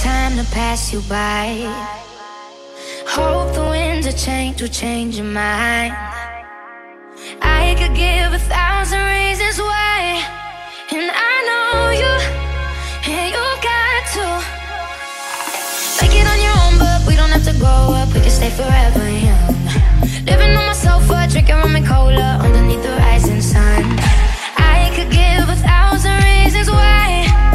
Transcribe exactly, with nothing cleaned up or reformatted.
time to pass you by. Hope the winds of change will change your mind. I could give a thousand reasons why, and I know you, and you got to make it on your own, but we don't have to grow up, we can stay forever young. Living on my sofa, drinking rum and cola underneath the rising sun. I could give a thousand reasons why,